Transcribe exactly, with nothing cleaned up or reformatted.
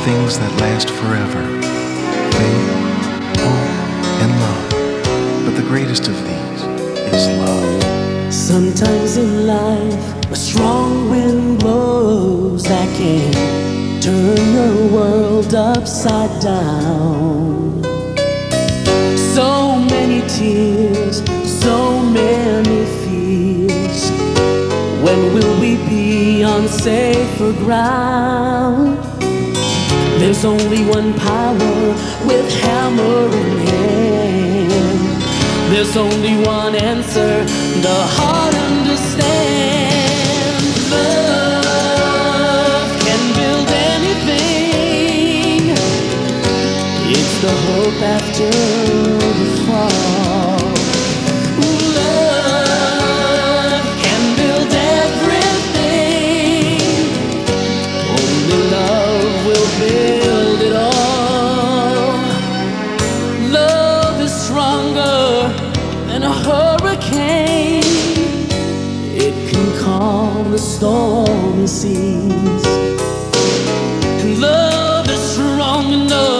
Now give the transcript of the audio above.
things that last forever, faith, hope, and love. But the greatest of these is love. Sometimes in life, a strong wind blows that can turn your world upside down. So many tears, so many fears. When will we be on safer ground? There's only one power with hammer in hand. There's only one answer the heart understands. Love can build anything. It's the hope after the fall. Love can build everything. Only love will build it all. Love is stronger than a hurricane. It can calm the stormy seas. And love is strong enough